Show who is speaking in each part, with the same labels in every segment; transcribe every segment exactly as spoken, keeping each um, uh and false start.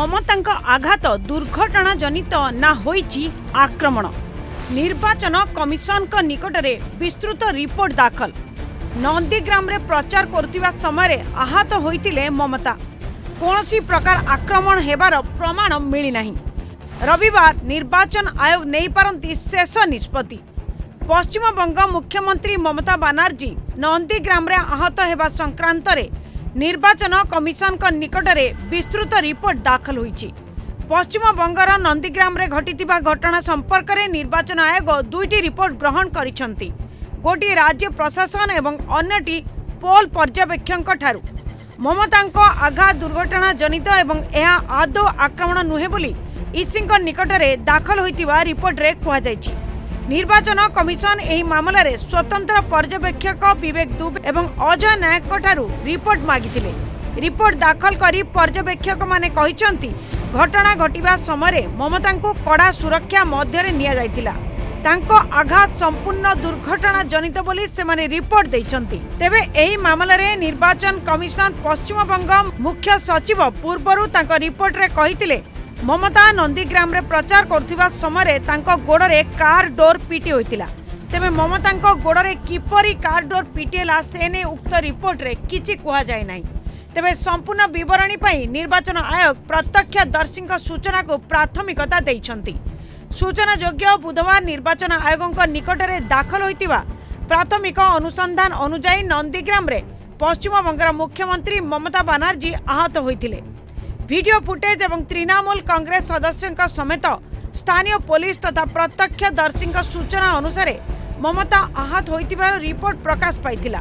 Speaker 1: ममतांक आघात दुर्घटना जनित ना होईची आक्रमण। निर्वाचन कमिशन का निकटरे विस्तृत रिपोर्ट दाखल। नंदीग्राम रे प्रचार करथिबा समय आहत होइतिले ममता। कोनसी प्रकार आक्रमण हेबार प्रमाण मिली नहीं। रविवार निर्वाचन आयोग नहीं पारंती शेष निष्पत्ति। पश्चिम बंग मुख्यमंत्री ममता बनर्जी नंदीग्राम रे आहत हेबा संक्रांत रे निर्वाचन कमिशन का निकटरे विस्तृत रिपोर्ट दाखल होईची। पश्चिम बंगर नंदीग्राम रे घटितिबा घटना संपर्क में निर्वाचन आयोग दुईटी रिपोर्ट ग्रहण करिसंती। गोटी राज्य प्रशासन एवं अन्यटी पोल पर्यवेक्षक ठारू। ममतांको आघात दुर्घटना जनित एवं यह आदौ आक्रमण नुहे बोली ईसी निकटरे दाखल होइतिबा रिपोर्ट रे कहा जायछि। निर्वाचन कमिशन एही मामला रे स्वतंत्र पर्यवेक्षक विवेक दुबे एवं अजय नायक ठारू रिपोर्ट मागिथिले। रिपोर्ट दाखल करी पर्यवेक्षक माने कहिसंती घटना घटिबा समय ममतांको कड़ा सुरक्षा मध्य निया जायतिला। तांको आघात संपूर्ण दुर्घटना जनित बोली से माने रिपोर्ट दैछंती। तेबे एही मामला रे निर्वाचन कमिशन पश्चिम बंग मुख्य सचिव पूर्वरु तांको रिपोर्ट रे कहितिले ममता नंदीग्राम रे प्रचार करथिबा समय तांको गोड़रे कार डोर पिटी होइतिला। तेबे ममतांको गोड़रे किपरि कार डोर पिटेला सेने उक्त रिपोर्ट रे किछि कुहा जाय नाही। तेबे संपूर्ण विवरणी पई निर्वाचन आयोग प्रत्यक्षदर्शी सूचना को प्राथमिकता दैछंती। सूचना योग्य बुधवार निर्वाचन आयोग निकटरे दाखल होइतिबा प्राथमिक अनुसंधान अनुसार नंदीग्राम रे पश्चिम बंगर मुख्यमंत्री ममता बनर्जी आहत होइतिले। वीडियो फुटेज एवं तृणमूल कांग्रेस सदस्यों समेत स्थानीय पुलिस तथा प्रत्यक्षदर्शी सूचना अनुसार ममता आहत होइतिबार रिपोर्ट प्रकाश पाइथिला।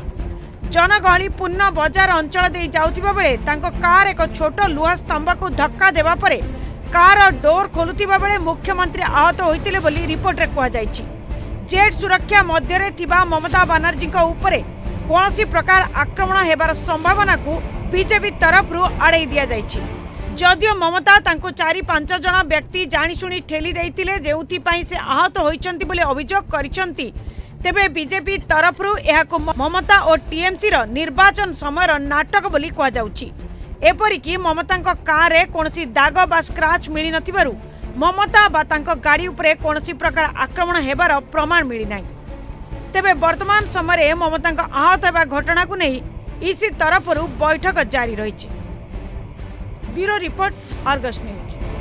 Speaker 1: जनगहली पूर्ण बजार अंचल दे जाउथिबा बेले तांको कार एक छोट लुहा स्तंभ को धक्का देवा परे कार डोर खोलुथिबा बेले मुख्यमंत्री आहत होइतिले बोली रिपोर्ट रे कहा जायछि। जेट सुरक्षा मध्य रे थिबा ममता बनर्जी को ऊपर कोनसी प्रकार आक्रमण हेबार संभावना को बीजेपी तरफ रु आड़े दिया जायछि। जदियो ममता तांको चारि पांच जन व्यक्ति जानिशुणी ठेली देइतिले जेउथि से आहत होइचंती बोले अभियोग करिसंती। तेबे बीजेपी तरफ रु एहाको ममता और टीएमसी रो निर्वाचन समय नाटक बोली कहा जाउछि। एपरिकी ममतांको कार रे कोनसी दाग बा स्क्रैच मिली नथिबारु ममता बा तांको गाड़ी उपरे कोनसी प्रकार आक्रमण हेबार प्रमाण मिली नाही। तेबे वर्तमान समय ममतांको आहत हेबा घटना को नहीं ईसी तरफ रु बैठक जारी रहिछि। Bureau report, Argus news.